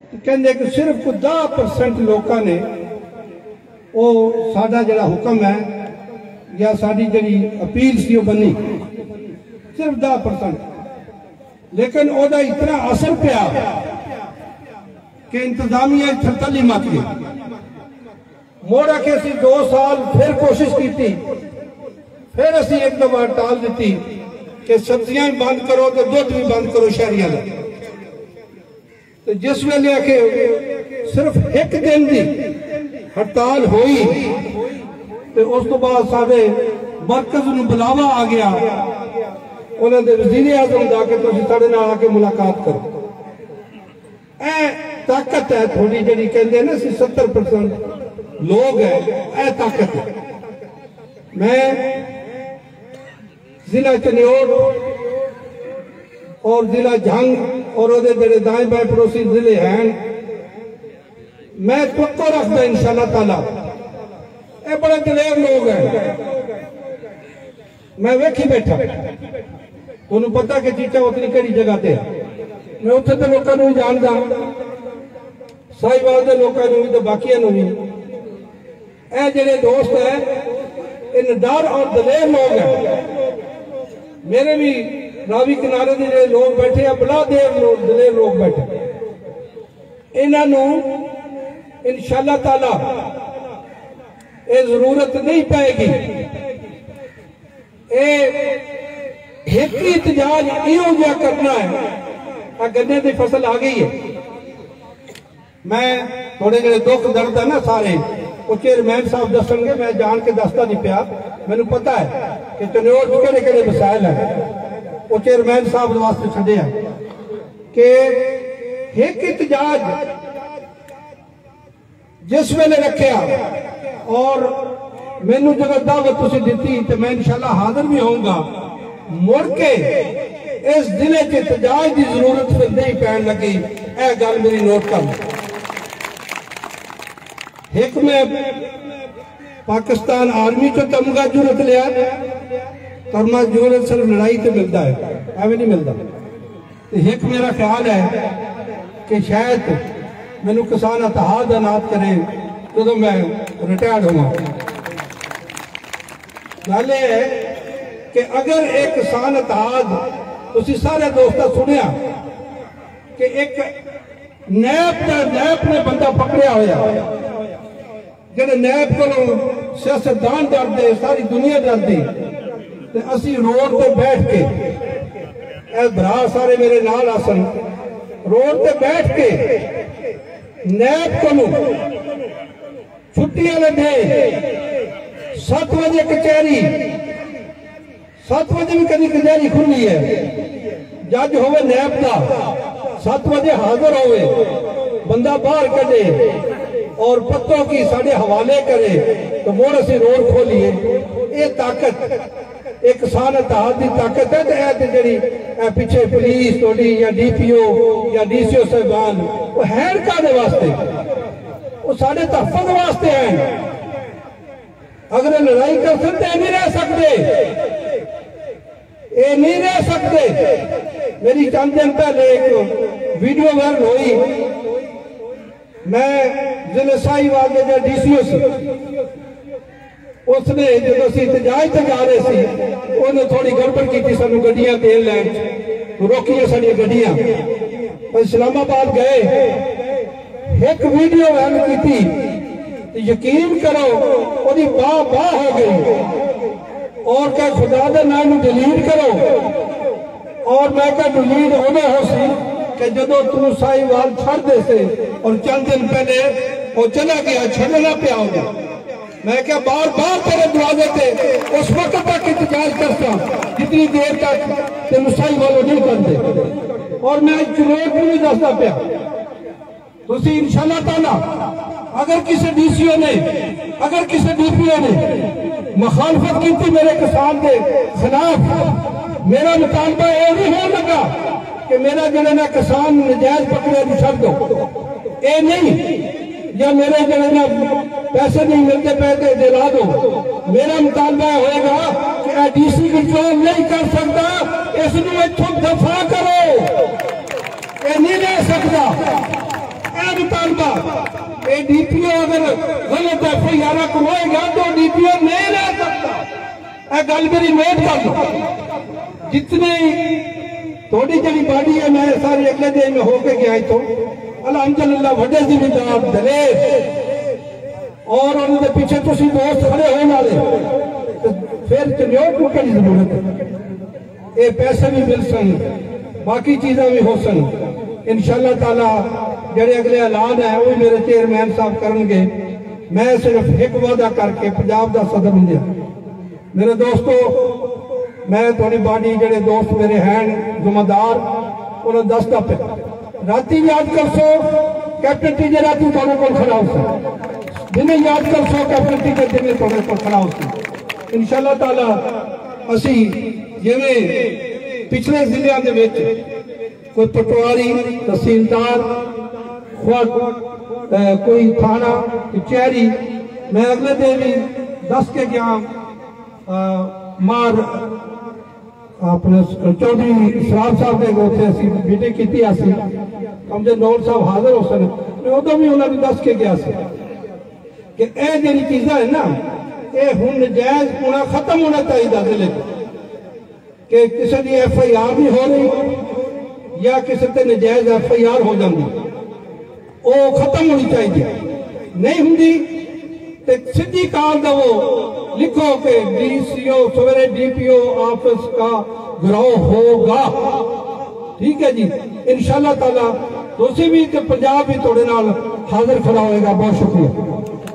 کہندے کہ صرف 10% لوکاں نے وہ ساڈا جڑا حکم ہے یا ساڈی جڑی اپیل سی وہ بنی، صرف 10%، لیکن او دا اتنا اثر پیا کہ انتظامیہ تھرتلی مت گئی۔ موڑا کے اسی 2 سال پھر کوشش کی تھی، پھر اسی ایک دفعہ ٹال دیتی کہ سبزیاں بند کرو تو دودھ بھی بند کرو شہریاں دا۔ تو جس میں لے کے صرف ایک دن دی ہڑتال ہوئی تو اس تو بعد سارے مرکز نو بلاوا آ گیا، انہوں نے وزیر اعظم دا کے تو سارے نہ آ کے ملاقات کرو۔ اے طاقت ہے تھوڑی جڑی کہندے ہیں نا 70% لوگ ہیں، اے طاقت ہے۔ میں ضلع چنیوٹ اور ضلع جھنگ اور جڑے دائیں بائیں پڑوسی ضلع ہیں، میں توقع رکھتا انشاءاللہ تعالیٰ اے بڑے دلیر لوگ ہیں۔ میں ویکھی بیٹھا، انہوں پتا کہ چیچا اتنی کڑی جگہ تے میں اتنے تے لوکاں نوں جاندا، ساہیوال دے لوکاں نوں بھی تے باقیاں نوں بھی۔ اے جڑے دوست ہیں ان ڈر اور دلیر لوگ ہیں۔ میرے بھی راوی کنارے دے جڑے لوگ بیٹھے ہیں بلا دلیر لوگ بیٹھے، انہاں نوں انشاءاللہ تعالیٰ اے ضرورت نہیں پائے گی۔ اے ایک احتجاج ایوں جا کرنا ہے، گنے دی فصل آ گئی ہے۔ میں تھوڑے جڑے دکھ درد ہے نا سارے وہ چیئرمین صاحب دسن گے، میں جان کے دستا نہیں پیا، میں نے پتا ہے کہ چنیوٹ کہڑے کہڑے مسائل ہیں، وہ چیئرمین صاحب واسطے چھڑے ہیں کہ ایک احتجاج جس میں نے رکھیا اور میں نے جگہ دعوت تسی دیتی تو میں انشاءاللہ حاضر بھی ہوں گا۔ مڑ کے اس ضلع کے احتجاج دی ضرورت پھر نہیں پہن لگی، اے گل میری نوٹ کر۔ ایک میں پاکستان آرمی کو تمغہ جرت لیا، تمغہ جرت صرف لڑائی تے ملتا ہے، ایویں نہیں ملتا۔ ایک میرا خیال ہے کہ شاید میں نے کسان اتحاد انعقاد کرے تو میں ریٹائرڈ ہوں۔ گل یہ ہے کہ اگر ایک کسان اتحاد اسی سارے دوستہ سنیا کہ ایک نیب نے بندہ پکڑیا ہویا، جنہیں نیب کو سیاستدان ڈر دے، ساری دنیا ڈر دی، تو اسی روڈ پہ بیٹھ کے اے برا سارے میرے نال آسن، روڈ پہ بیٹھ کے نیب کو چھٹیاں لے دے، 7 بجے کچہری، 7 بجے بھی کدی کچہری کھلی ہے، جج ہوئے نیب دا 7 بجے حاضر ہوئے، بندہ باہر کڈے اور پتوں کی ساڑھے حوالے کرے تو موڑ اسی روڈ کھولیے۔ یہ طاقت ایک کسان اتحاد دی طاقت ہے۔ تو اے جڑی پیچھے پولیس توڑی یا ڈی پی او یا ڈی سی او صاحبان وہ ہیں کہنے واسطے، وہ ساڑھے تحفظ واسطے ہیں۔ اگر لڑائی کر سکتے ہیں نہیں رہ سکتے، اے نہیں رہ سکتے۔ میری چند دن پہلے ایک ویڈیو وائرل ہوئی، میں ضلع ساہیوال کے ڈی سی او سی، اس نے جب اسی احتجاج تے جا رہے سی انہوں تھوڑی گڑبڑ کی تھی، سانو گڈیاں تیل لین روکیاں ساڑی گڈیاں، اسلام آباد گئے، ایک ویڈیو وائرل کی تھی، یقین کرو وہی باہ ہو گئی اور کہ خدا دے نام ڈیلیٹ کرو، اور میں کہ ڈیلیٹ ہونے ہو سی کہ جدو تو ساہیوال چھڑ دے سے اور چند دن پہلے وہ چلا گیا، چھڑنا پیا ہوگا۔ میں کہا بار بار تیرے دروازے تھے اس وقت تک احتجاج کرتا جتنی دیر تک تے ساہیوال نہیں کرتے، اور میں چنوٹ بھی نہیں دستا پیا۔ تو اسی انشاءاللہ تعالیٰ اگر کسی ڈی سی او نے، اگر کسی ڈی پی او نے مخالفت کی تھی میرے کسان کے خلاف، میرا مطالبہ یہ نہیں ہو لگا کہ میرا جنہا کسان نجائز پکڑے بھی چھڑ دو، اے نہیں، یا میرے جنہا پیسے نہیں ملتے پیسے دلا دو۔ میرا مطالبہ ہوئے گا کہ اے ڈی سی کنٹرول نہیں کر سکتا، اس نے اتھوں دفاع کرو، اے نہیں رہ سکتا، اے مطالبہ اے ڈی پی او اگر غلط ایف آئی آر کروائے گا تو ڈی پی او نہیں رہ سکتا. اے گل میری نوٹ کر لو. جتنے تھوڑی جڑی باڈی ہے میں سارے اگلے دن میں ہو کے گیا تو الحمدللہ وڈے ذمہ دلیر اور انہوں نے پیچھے تسی دوست کھڑے ہونے والے پھر چنیوٹ ٹوٹنے کی ضرورت ہے. یہ پیسے بھی مل سن باقی چیزیں بھی ہو سن انشاءاللہ تعالی جڑے اگلے اعلان ہیں وہ میرے چیئرمین صاحب کرن گے. میں صرف ایک وعدہ کر کے پنجاب دا صدر بن گیا. میرے دوستو میں تھوڑی باڈی جڑے دوست میرے ہیں ذمہ دار انہوں دستا پہ راتی یاد کر سو کیپٹن ٹی جے راتی تھوڑے کو کھڑا ہو سکتا جنہیں یاد کر سو کیپٹن ٹی جے جنہیں تھوڑے کو کھڑا ہو سکتا. انشاءاللہ تعالی اسی جویں پچھلے ضلع دے وچ کوئی پٹواری تحصیلدار کوئی تھانہ کچہری میں اگلے دن بھی دس کے گیا مار اپنے چودھری اسرار صاحب نے گوتے اسی میٹنگ کیتی آسی ہم جو نور صاحب حاضر ہو سن میں ادھر بھی انہوں نے دس کے گیا سی کہ اے جنی چیزیں ہیں نا اے ہن نجائز ہونا ختم ہونا چاہیے ضلع کہ کسی دی ایف آئی آر نہیں ہو رہی یا کسی تے نجائز ایف آئی آر ہو جاندی وہ ختم ہونی چاہیے. نہیں ہوندی تے سیدھی کال دا وہ لکھو کہ ڈی سی او سویرے ڈی پی او آفس کا گروہ ہوگا. ٹھیک ہے جی انشاءاللہ تعالی دوسری بھی کہ پنجاب بھی توڑے نال حاضر کھڑا ہوئے گا. بہت شکریہ.